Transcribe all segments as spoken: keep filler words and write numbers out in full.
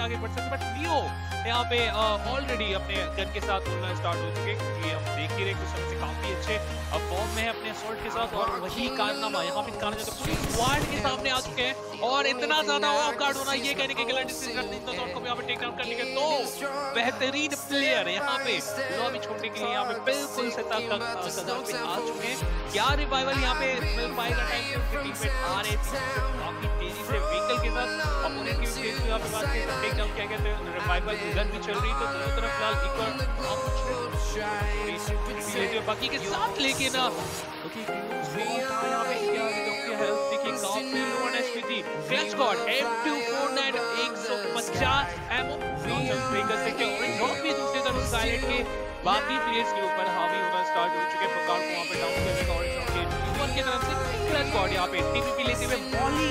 आगे बढ़ सकते, बट नियो यहाँ पे ऑलरेडी अपने गन के साथ उड़ना स्टार्ट हो चुके हैं। ये हम देख ही रहे कुछ समय से काफी अच्छे अब फॉर्म में है अपने असॉल्ट के साथ, और वही कारनामा यहाँ पे कारनामा तो पूरी स्क्वाड के सामने आ चुके हैं। और इतना ज्यादा ऑफ गार्ड होना ये कहने के गलत डिसीजन करते हैं, तो उनको यहाँ पे टेक डाउन करने के दो बेहतरीन प्लेयर यहाँ पे लॉबी छोड़ने के लिए यहाँ पे बिल्कुल सत्ता का कदम पे आ चुके हैं। क्या रिवाइवल यहाँ पे मिल पाएगा टाइम पे? टीममेट आ रहे थे काफी तेजी से व्हीकल के साथ अपोनेंट की स्टेज पे यहाँ पे बात करें टेक डाउन क्या कहते हैं, रिवाइवल गन भी चल रही है, तो दोनों तरफ फिलहाल इक्वल बाकी के साथ लेके ना यहाँ पे क्या हेल्थ देखिए काफी low on HP. Clutch god M two four nine एक सौ पचास एमओ ब्रेकर से क्या ऑरेंज ड्रॉप भी दूसरी तरफ साइलेंट के बाकी प्लेयर्स के ऊपर हावी होना स्टार्ट हो चुके हैं। प्रकार को वहां पे डाउन करने का ऑरेंज ड्रॉप के टीम की तरफ से क्लच गॉड यहाँ पे टीपीपी लेते हुए बॉली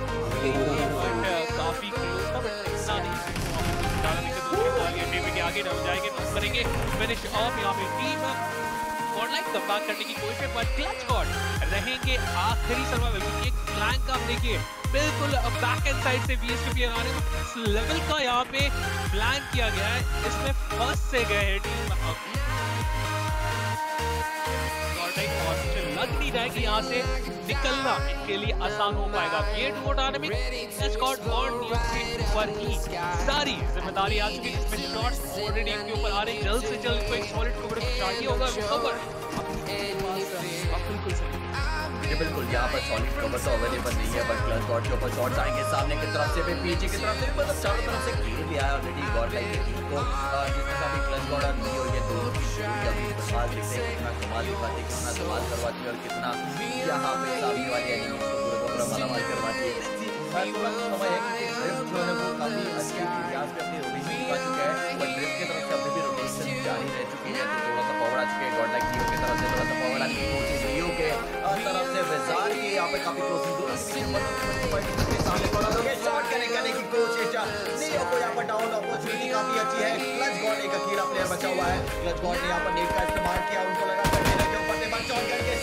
काफी क्लोज था, बट इतना नहीं डालने के दूसरे बॉल ये टीपीपी आगे डाल जाएंगे, नॉक करेंगे फिनिश ऑफ यहाँ पे टीम गॉडलाइक कमबैक करने की कोशिश है, बट क्लच गॉड रहेंगे आखिरी सर्वाइवल क्योंकि एक फ्लैंक आप देखिए बिल्कुल बैक एंड साइड से वीएसपी आ रहे हैं, इस लेवल का यहाँ पे प्लान किया गया है, इसमें फर्स्ट से गए हैं टीम गॉडलाइक और मुझे लग नहीं रहा है कि यहाँ से निकलना इनके लिए आसान हो पाएगा। ये डुओ डायनामिक क्लच गॉड और नियो के ऊपर ही सारी जिम्मेदारी आ चुकी है, इसमें शॉट्स ऑलरेडी इनके ऊपर आ रहे हैं, जल्द से जल्द कोई सॉलिड कवरेज चाहिए होगा रिकवर। ये बिल्कुल यहाँ पर सॉलिड कवर तो अवेलेबल नहीं है, बट क्लच गॉड के ऊपर शॉट्स आएंगे सामने की तरफ से भी पीछे की तरफ से भी, मतलब चारों तरफ से घेर लिया है ऑलरेडी गॉडलाइक की टीम को, जिसमें से अभी क्लच गॉड और नियो ये दोनों की जोड़ी अभी कमाल दिखते हैं, कितना कमाल दिखाते हैं, कितना कमाल करवाती है और कितना यहाँ पे सामने वाली एनिमीज को पूरा पूरा मालामाल करवाती है। थोड़ा समय है कि ड्रिफ्ट जो है वो काफी अच्छे इतिहास पे अपनी रोटेशन दिखा चुका है, बट ड्रिफ्ट की तरफ से अभी भी रोटेशन जारी रह चुकी है, तो थोड़ा सा पावर आ चुके हैं गॉडलाइक नियो की तरफ से, थोड़ा सा पावर आने की कोशिश नियो के तरफ से विजार की यहाँ पे काफी क्लोजिंग दूर के सामने पड़ा लोगे शॉट करने करने की कोशिश, नियो को यहाँ पर डाउन अपॉर्चुनिटी काफी अच्छी है। क्लच गॉड एक अकेला प्लेयर बचा हुआ है, क्लच गॉड ने यहाँ पर नेट का इस्तेमाल किया, उनको लगा करने लगे ऊपर से बच ऑन करके